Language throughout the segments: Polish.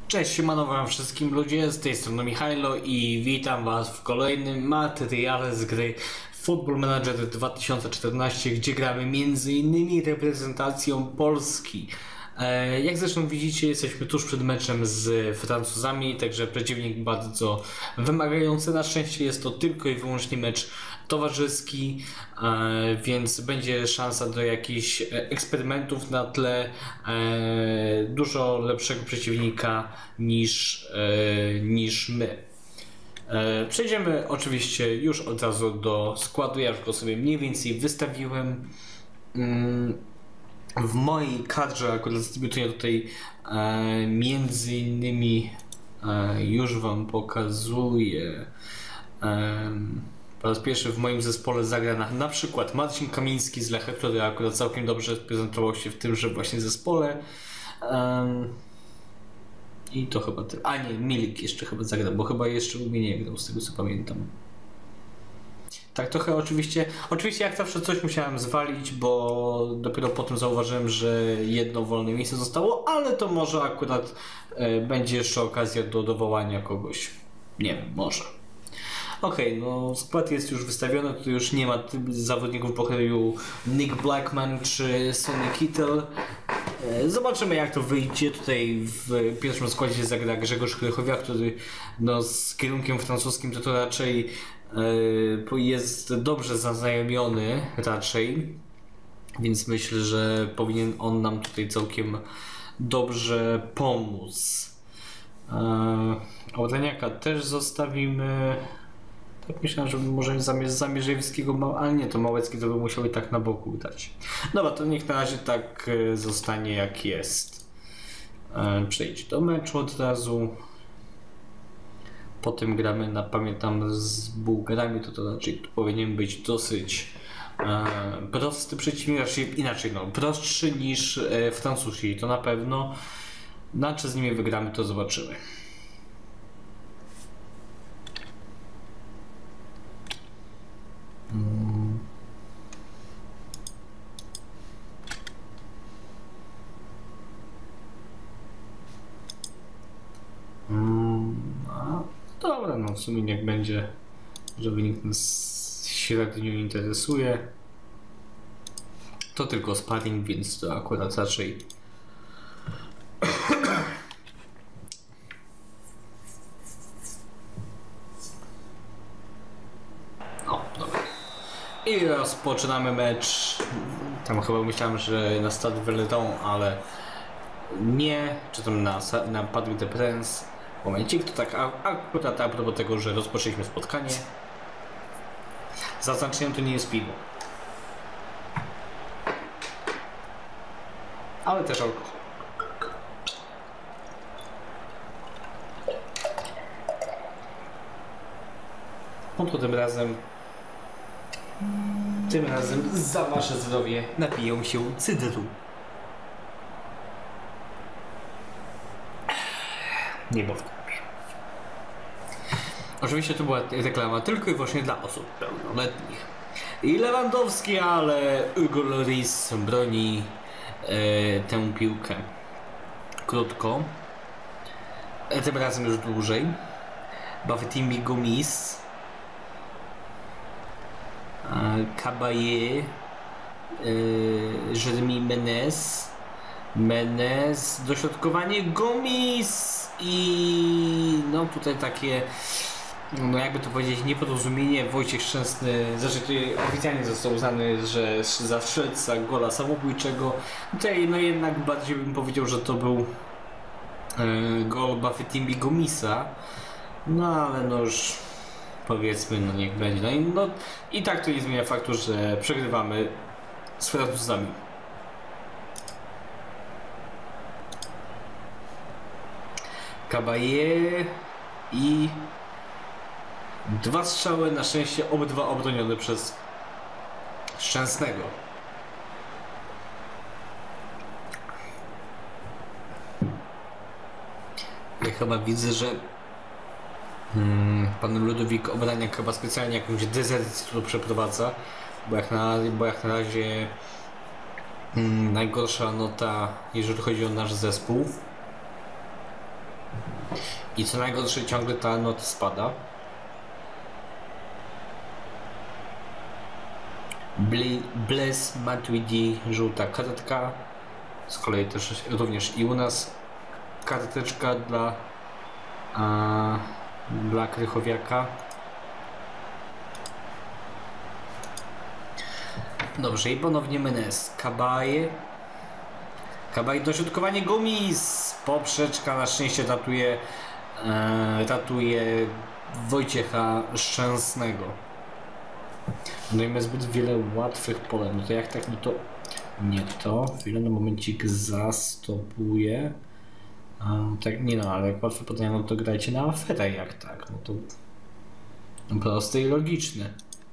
Cześć, siemano wam wszystkim ludzie, z tej strony Michajlo i witam was w kolejnym materiale z gry Football Manager 2014, gdzie gramy m.in. reprezentacją Polski. Jak zresztą widzicie, jesteśmy tuż przed meczem z Francuzami, także przeciwnik bardzo wymagający. Na szczęście jest to tylko i wyłącznie mecz towarzyski, więc będzie szansa do jakichś eksperymentów na tle dużo lepszego przeciwnika niż my. Przejdziemy oczywiście już od razu do składu. Ja już go sobie mniej więcej wystawiłem. W mojej kadrze akurat dystrybutuję tutaj między innymi już wam pokazuję. Po raz pierwszy w moim zespole zagra na przykład Marcin Kamiński z Lecha, który akurat całkiem dobrze prezentował się w tymże właśnie zespole. I to chyba tyle. A nie, Milik jeszcze chyba zagra, bo chyba jeszcze u mnie nie grał, z tego co pamiętam. Tak trochę oczywiście jak zawsze coś musiałem zwalić, bo dopiero potem zauważyłem, że jedno wolne miejsce zostało, ale to może akurat będzie jeszcze okazja do dowołania kogoś. Nie wiem, może. Okej, no skład jest już wystawiony, tu już nie ma zawodników pokroju Nick Blackman czy Sonny Kittel. Zobaczymy jak to wyjdzie. Tutaj w pierwszym składzie zagra Grzegorz Krychowiak, który no, z kierunkiem francuskim to raczej jest dobrze zaznajomiony raczej, więc myślę, że powinien on nam tutaj całkiem dobrze pomóc. Obraniaka też zostawimy. Tak myślałem, że może zamiast Zamierzejewskiego, ale nie, to Małecki to by musiał i tak na boku dać. Dobra, to niech na razie tak zostanie jak jest. Przejdź do meczu od razu. Potem gramy pamiętam z Bułgarami, to raczej powinien być dosyć prosty przeciwnik, raczej inaczej, no, prostszy niż Francuzi, to na pewno. Na czy z nimi wygramy, to zobaczymy. Dobra, no w sumie niech będzie, że wynik nas średnio interesuje. To tylko sparring, więc to akurat raczej o, dobra. I rozpoczynamy mecz. Tam chyba myślałem, że na Stade Veleton, ale nie, czy tam na Parc des Princes. Momencik, to tak akurat a propos tego, że rozpoczęliśmy spotkanie. Zaznaczeniem to nie jest piwo. Ale też alkohol. No to tym razem za wasze zdrowie napiję się cydru. Nie mów. Oczywiście to była reklama tylko i wyłącznie dla osób pełnoletnich. I Lewandowski, ale Hugo Lloris broni tę piłkę krótko. Tym razem już dłużej. Bafetimi Gomis, Caballé, Jeremy Menez, dośrodkowanie Gomis i no tutaj takie, no jakby to powiedzieć, nieporozumienie. Wojciech Szczęsny, znaczy tutaj oficjalnie został uznany, że za strzelca gola samobójczego. Tutaj no jednak bardziej bym powiedział, że to był gol Bafetimi Gomisa, no ale no już powiedzmy, no niech będzie. No i tak to nie zmienia faktu, że przegrywamy z Francuzami. Caballé i dwa strzały, na szczęście obydwa obronione przez Szczęsnego. Ja chyba widzę, że pan Ludwik Obraniak chyba specjalnie jakąś dezercję tu przeprowadza, bo jak na razie najgorsza nota, jeżeli chodzi o nasz zespół. I co najgorsze, ciągle ta nota spada. Blaise Matuidi, żółta kartka. Z kolei też również i u nas karteczka dla Krychowiaka. Dobrze, i ponownie Menez. Kabaj, dośrodkowanie Gomis. Poprzeczka na szczęście ratuje Wojciecha Szczęsnego. Dajmy zbyt wiele łatwych pole. No to jak tak, no to nie to. Chwilę, na momencik zastopuję. Tak, nie no, ale jak łatwe podania, no to grajcie na aferę, jak tak. No to proste i logiczne.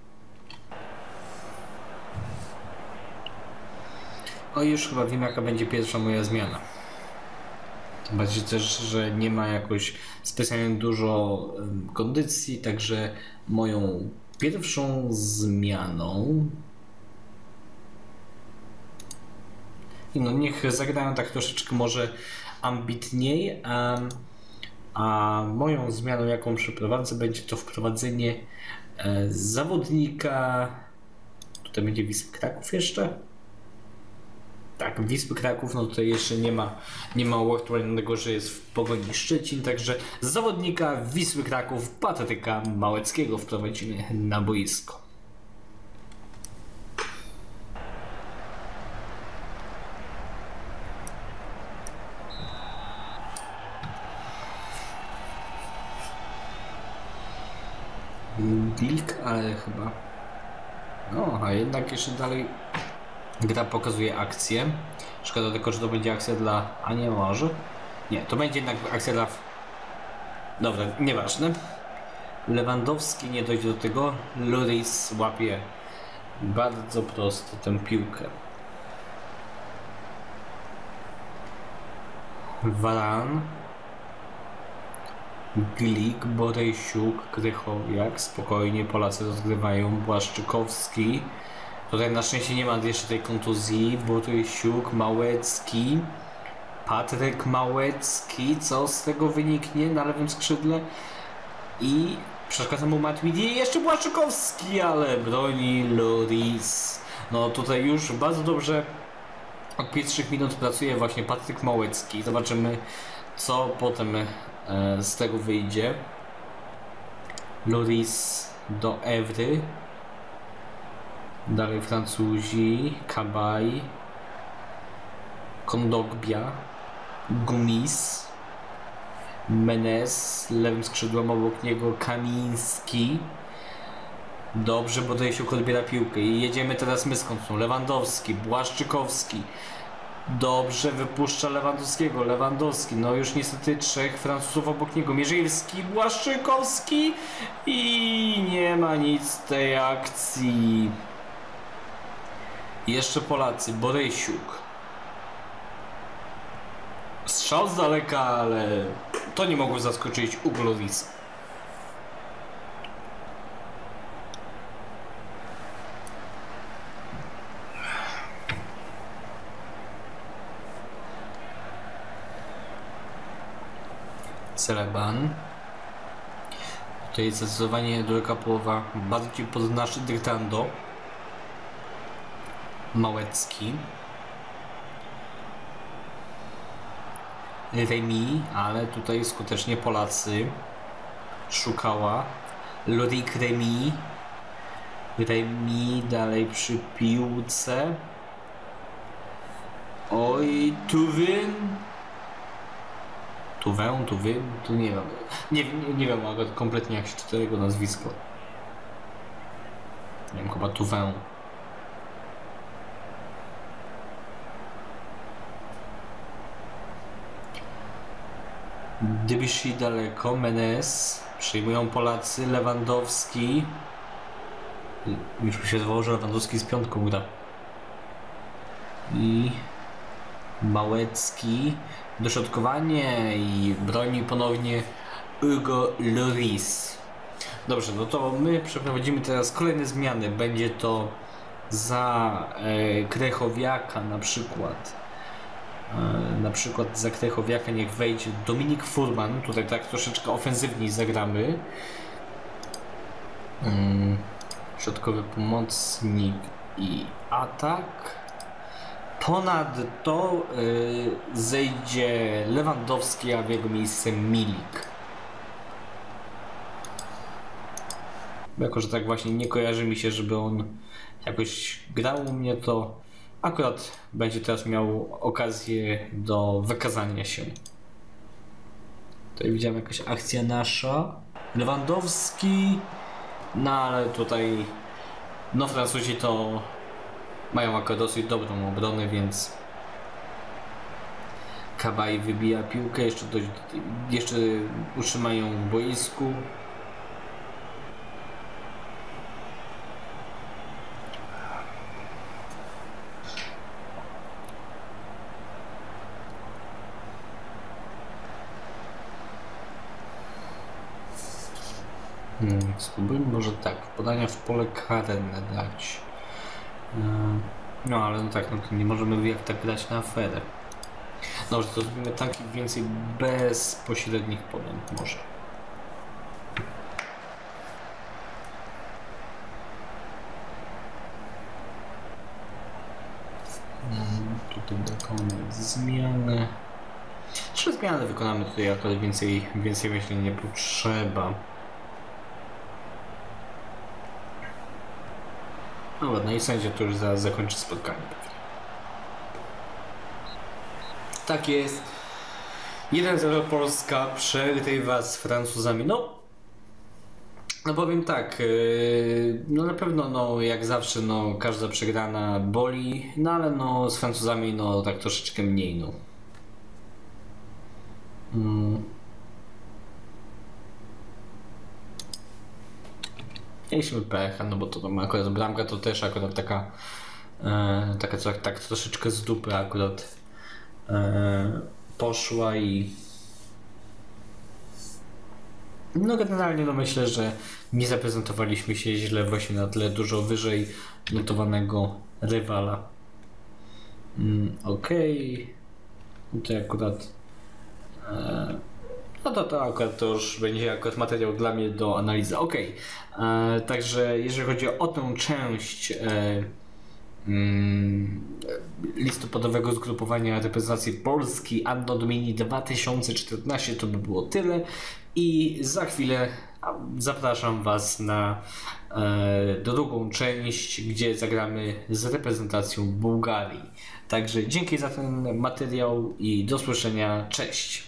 O, już chyba wiem, jaka będzie pierwsza moja zmiana. Tym bardziej też, że nie ma jakoś specjalnie dużo kondycji, także moją pierwszą zmianą... No niech zagrają tak troszeczkę może ambitniej, a moją zmianą, jaką przeprowadzę, będzie to wprowadzenie zawodnika... Tutaj będzie Wisły Kraków jeszcze? Tak, Wisły Kraków, no tutaj jeszcze nie ma uaktualnionego, że jest w Pogoni Szczecin, także zawodnika Wisły Kraków, Patryka Małeckiego wprowadzimy na boisko. Wilk, ale chyba... No, a jednak jeszcze dalej gra pokazuje akcję. Szkoda tylko, że to będzie akcja dla... A nie, może? Nie, to będzie jednak akcja dla... Dobra, nieważne. Lewandowski nie dojdzie do tego. Lloris łapie bardzo prosto tę piłkę. Varan, Glik, Borejsiuk, Krychowiak. Spokojnie, Polacy rozgrywają. Błaszczykowski. Tutaj na szczęście nie ma jeszcze tej kontuzji. Borejsiuk, Małecki. Patryk Małecki. Co z tego wyniknie na lewym skrzydle? I przeszkadza mu Matuidi. Jeszcze Błaszczykowski, ale broni Lloris. No tutaj już bardzo dobrze od pierwszych minut pracuje właśnie Patryk Małecki. Zobaczymy, co potem z tego wyjdzie. Lloris do Evry. Dalej Francuzi. Kabaj. Kondogbia. Gomis. Menez. Lewym skrzydłem obok niego Kamiński. Dobrze, bo tutaj się odbiera piłkę i jedziemy teraz my z końcą. Lewandowski, Błaszczykowski. Dobrze, wypuszcza Lewandowskiego. Lewandowski, no już niestety trzech Francuzów obok niego. Mierzejewski, Błaszczykowski i nie ma nic z tej akcji. Jeszcze Polacy, Borejsiuk. Strzał z daleka, ale to nie mogło zaskoczyć Llorisa. Seleban. Tutaj zdecydowanie druga połowa bardziej pod nasze dyktando. Małecki. Remi, ale tutaj skutecznie Polacy. Szukała. Lorik Remi. Remi dalej przy piłce. Oj, Tuwyn. Tuwyn? Tu nie wiem. Nie wiem kompletnie jak się czyta jego nazwisko. Nie wiem, chyba Tuwyn. Debussy daleko, Menez. Przyjmują Polacy, Lewandowski. Już mi się zdawało, że Lewandowski z piątką gra. I Małecki. Dośrodkowanie i broni ponownie Lloris. Dobrze, no to my przeprowadzimy teraz kolejne zmiany. Będzie to za Krychowiaka na przykład Na przykład za Krychowiaka niech wejdzie Dominik Furman, tutaj tak troszeczkę ofensywniej zagramy. Środkowy pomocnik i atak. Ponadto zejdzie Lewandowski, a w jego miejsce Milik. Jako że tak właśnie nie kojarzy mi się, żeby on jakoś grał u mnie, to akurat będzie teraz miał okazję do wykazania się. Tutaj widziałem jakaś akcja nasza. Lewandowski. No ale tutaj Francuzi to mają akurat dosyć dobrą obronę, więc Kabaj wybija piłkę, jeszcze utrzymają w boisku. Spróbujmy może tak, podania w pole karne dać. No ale no tak, no to nie możemy jak tak grać na aferę. Dobrze, to zrobimy tak więcej bezpośrednich podań może. Tutaj dokonamy zmiany. 3 zmiany wykonamy tutaj, akurat więcej myślę nie potrzeba. No ładno, i sędzia to już zaraz zakończy spotkanie pewnie. Tak jest. 1-0 Polska przegrywa z Francuzami. No powiem tak, no na pewno no jak zawsze no każda przegrana boli, no ale no z Francuzami no tak troszeczkę mniej no. Mieliśmy pecha, no bo to tam akurat bramka to też akurat taka tak troszeczkę z dupy akurat poszła i no generalnie no myślę, że nie zaprezentowaliśmy się źle właśnie na tle dużo wyżej notowanego rywala. Okej. Tutaj akurat no to akurat to już będzie akurat materiał dla mnie do analizy. Okej. Także jeżeli chodzi o tę część listopadowego zgrupowania reprezentacji Polski Anno Domini 2014 to by było tyle i za chwilę zapraszam Was na drugą część, gdzie zagramy z reprezentacją Bułgarii. Także dzięki za ten materiał i do usłyszenia. Cześć!